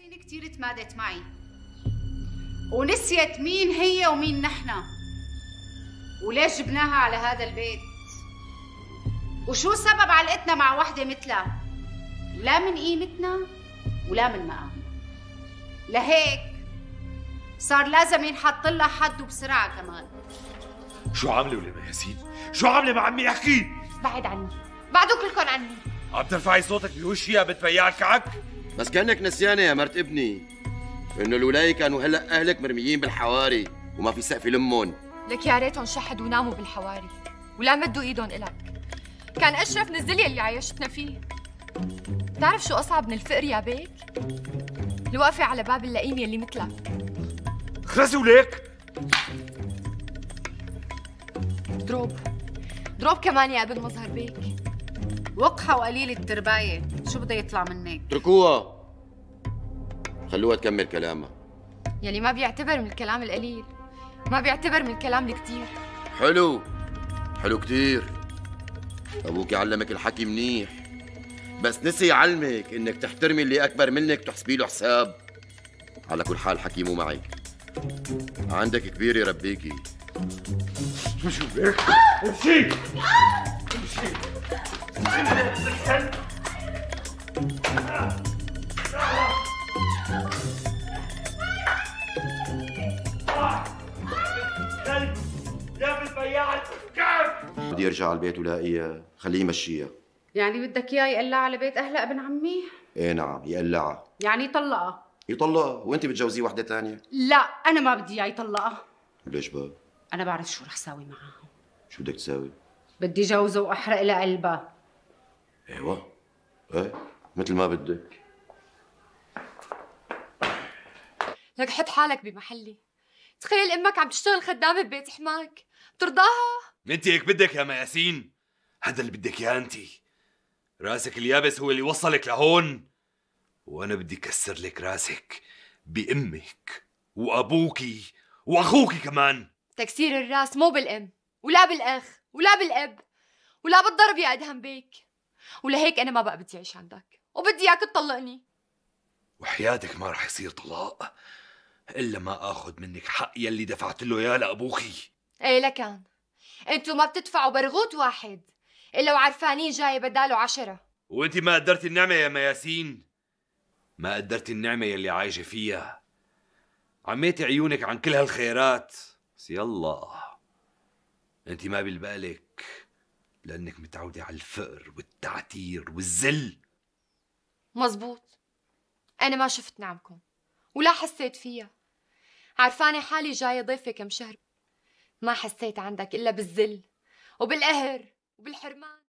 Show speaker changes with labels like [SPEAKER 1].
[SPEAKER 1] ياسين كتير تمادت معي ونسيت مين هي ومين نحنا وليش جبناها على هذا البيت وشو سبب علقتنا مع وحدة مثلها، لا من قيمتنا ولا من مقامنا. لهيك صار لازم ينحط لها حد وبسرعة كمان.
[SPEAKER 2] شو عاملة وليمة ياسين؟ شو عاملة مع عمي؟ احكي.
[SPEAKER 3] بعد عني، بعدوا كلكم عني.
[SPEAKER 2] عم ترفعي صوتك بوشي يا بنت بياع الكعك؟
[SPEAKER 4] بس كأنك نسيانة يا مرت ابني انه الولاية كانوا هلا اهلك مرميين بالحواري وما في سقف لمون.
[SPEAKER 3] لك يا ريتهم شحدوا وناموا بالحواري ولا مدوا ايدهم إلك. كان اشرف من الزلية اللي عايشتنا فيه. بتعرف شو اصعب من الفقر يا بيك؟ الوقفة على باب اللئيم يلي مثلك.
[SPEAKER 2] خرسي وليك.
[SPEAKER 3] ضروب كمان يا ابن مظهر بيك.
[SPEAKER 1] وقحة وقليل الترباية، شو بده يطلع منك؟
[SPEAKER 4] اتركوها، خلوها تكمل كلامها.
[SPEAKER 3] يلي ما بيعتبر من الكلام القليل ما بيعتبر من الكلام الكتير.
[SPEAKER 4] حلو كتير. ابوك علمك الحكي منيح، بس نسي يعلمك انك تحترمي اللي اكبر منك وتحسبي له حساب. على كل حال حكي مو معي، عندك كبير يربيكي.
[SPEAKER 2] شو ليك؟ امشي امشي. يا بنت بياع الكعك.
[SPEAKER 4] بدي ارجع على البيت ولاقيها، خليه يمشيها.
[SPEAKER 1] يعني بدك اياه يقلع على بيت اهلها ابن عمي؟
[SPEAKER 4] ايه نعم، يقلعها.
[SPEAKER 1] يعني يطلقها؟
[SPEAKER 4] يطلقها وانت بتجوزيه وحده ثانيه؟
[SPEAKER 1] لا انا ما بدي اياه يطلقها.
[SPEAKER 4] ليش بقى؟
[SPEAKER 1] انا بعرف شو رح ساوي معها.
[SPEAKER 4] شو بدك تساوي؟
[SPEAKER 1] بدي جوزه واحرق لها قلبها.
[SPEAKER 4] ايوه ايه مثل ما بدك.
[SPEAKER 3] لك حط حالك بمحلي. تخيل امك عم تشتغل خدامه ببيت حماك، بترضاها؟
[SPEAKER 2] انت هيك بدك يا ما ياسين؟ هذا اللي بدك اياه انت. راسك اليابس هو اللي وصلك لهون، وانا بدي كسر لك راسك بامك وابوكي واخوكي كمان.
[SPEAKER 3] تكسير الراس مو بالام ولا بالاخ ولا بالاب ولا بالضرب يا ادهم بيك. ولهيك انا ما بقى بدي اعيش عندك وبدي اياك تطلقني.
[SPEAKER 2] وحياتك ما رح يصير طلاق الا ما اخذ منك حق يلي دفعت له اياه لابوكي.
[SPEAKER 3] ايه لكان انتو ما بتدفعوا برغوت واحد الا وعرفانين جاي بداله 10.
[SPEAKER 2] وانت ما قدرتي النعمه يا ما ياسين، ما قدرتي النعمه يلي عايشه فيها. عميتي عيونك عن كل هالخيرات، بس يلا انت ما بالبالك لانك متعوده على الفقر والتعتير والذل.
[SPEAKER 3] مزبوط، انا ما شفت نعمكم ولا حسيت فيها. عرفانه حالي جايه ضيفه كم شهر، ما حسيت عندك الا بالذل وبالقهر وبالحرمان.